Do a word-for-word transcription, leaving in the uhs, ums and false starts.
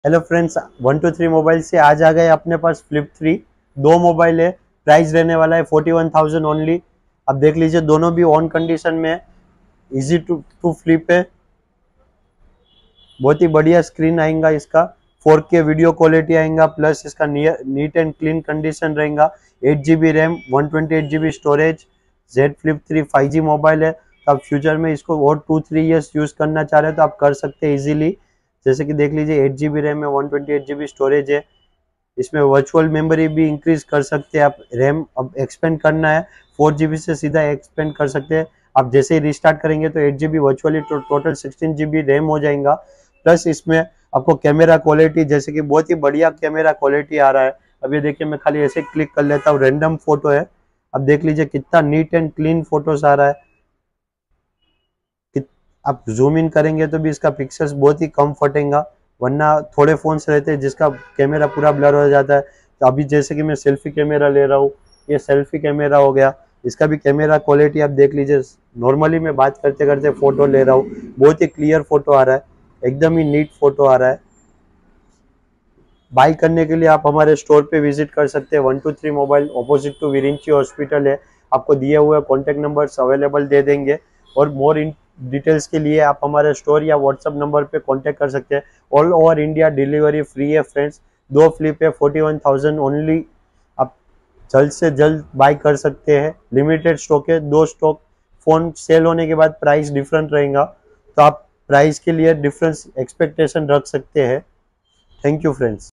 Hello friends, one two three mobile से आज आ गए अपने पास फ्लिप थ्री। दो मोबाइल है, प्राइस रहने वाला है फोर्टी वन थाउजेंड ओनली। अब देख लीजिए, दोनों भी ऑन कंडीशन में इजी टू टू फ्लिप है। बहुत ही बढ़िया स्क्रीन आएगा इसका, फोर के वीडियो क्वालिटी आएगा, प्लस इसका नीट एंड क्लीन कंडीशन रहेगा। Eight G B RAM, one twenty eight G B storage. Z flip three five G mobile है, तो आप फ्यूचर में इसको और टू थ्री ईयर्स यूज करना चाह रहे हैं तो आप कर सकते हैं इजीली। जैसे कि देख लीजिए, एट जी बी रैम में one twenty eight G B storage है। इसमें वर्चुअल मेमोरी भी इंक्रीज कर सकते हैं आप। रैम अब एक्सपेंड करना है, फोर जी बी से सीधा एक्सपेंड कर सकते हैं। आप जैसे ही रिस्टार्ट करेंगे तो eight G B virtually total sixteen G B RAM हो जाएगा। प्लस इसमें आपको कैमरा क्वालिटी, जैसे कि बहुत ही बढ़िया कैमरा क्वालिटी आ रहा है। अब ये देखिए, मैं खाली ऐसे क्लिक कर लेता हूँ, रैंडम फोटो है। अब देख लीजिए कितना नीट एंड क्लीन फोटोज आ रहा है। आप जूम इन करेंगे तो भी इसका पिक्सल्स बहुत ही कम फटेगा, वरना थोड़े फोन्स रहते हैं जिसका कैमरा पूरा ब्लर हो जाता है। तो अभी जैसे कि मैं सेल्फी कैमरा ले रहा हूँ, ये सेल्फी कैमरा हो गया। इसका भी कैमरा क्वालिटी आप देख लीजिए। नॉर्मली मैं बात करते करते फोटो ले रहा हूँ, बहुत ही क्लियर फोटो आ रहा है, एकदम ही नीट फोटो आ रहा है। बाई करने के लिए आप हमारे स्टोर पे विजिट कर सकते हैं। One two three mobile opposite to Virinchi hospital है। आपको दिए हुए कॉन्टेक्ट नंबर्स अवेलेबल दे देंगे, और मोर इन डिटेल्स के लिए आप हमारे स्टोर या व्हाट्सएप नंबर पे कांटेक्ट कर सकते हैं। All over India delivery free है फ्रेंड्स। दो फ्लिप है, फोर्टी वन थाउजेंड ओनली। आप जल्द से जल्द बाई कर सकते हैं। लिमिटेड स्टॉक है, दो स्टॉक। फोन सेल होने के बाद प्राइस डिफरेंट रहेगा, तो आप प्राइस के लिए डिफरेंस एक्सपेक्टेशन रख सकते हैं। Thank you friends.